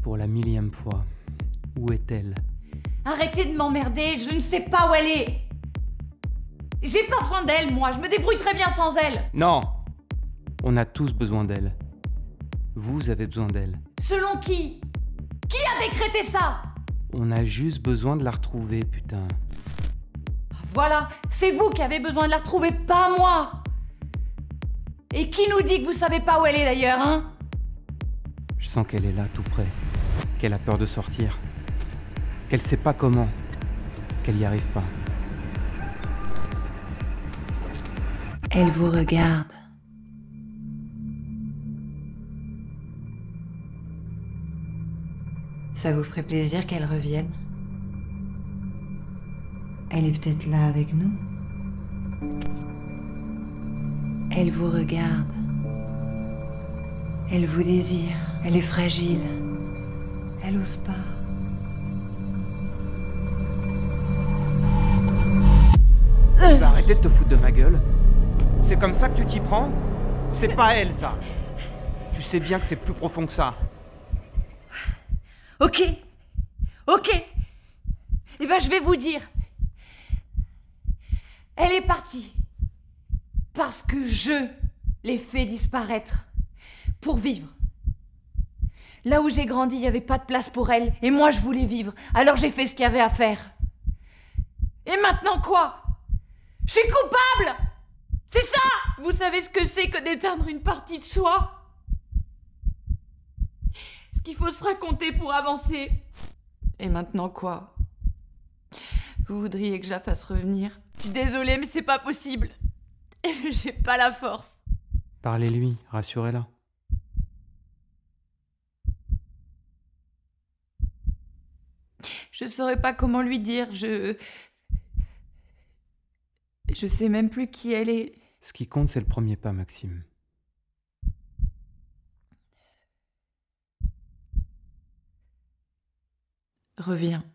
Pour la 1000e fois, où est-elle? Arrêtez de m'emmerder, je ne sais pas où elle est. J'ai pas besoin d'elle, moi, je me débrouille très bien sans elle. Non! On a tous besoin d'elle. Vous avez besoin d'elle. Selon qui? Qui a décrété ça? On a juste besoin de la retrouver, putain. Voilà, c'est vous qui avez besoin de la retrouver, pas moi. Et qui nous dit que vous savez pas où elle est d'ailleurs, hein? Je sens qu'elle est là, tout près. Qu'elle a peur de sortir. Qu'elle sait pas comment. Qu'elle y arrive pas. Elle vous regarde. Ça vous ferait plaisir qu'elle revienne? Elle est peut-être là avec nous. Elle vous regarde. Elle vous désire. Elle est fragile. Elle ose pas. Tu vas arrêter de te foutre de ma gueule? C'est comme ça que tu t'y prends? C'est pas elle, ça. Tu sais bien que c'est plus profond que ça. Ok. Ok. Eh ben, je vais vous dire. Elle est partie. Parce que je l'ai fait disparaître. Pour vivre. Là où j'ai grandi, il n'y avait pas de place pour elle. Et moi, je voulais vivre. Alors j'ai fait ce qu'il y avait à faire. Et maintenant quoi? Je suis coupable! C'est ça! Vous savez ce que c'est que d'éteindre une partie de soi? Ce qu'il faut se raconter pour avancer. Et maintenant quoi? Vous voudriez que je la fasse revenir? Je suis désolée, mais c'est pas possible. J'ai pas la force. Parlez-lui, rassurez-la. Je saurais pas comment lui dire, je sais même plus qui elle est. Ce qui compte, c'est le premier pas, Maxime. Reviens.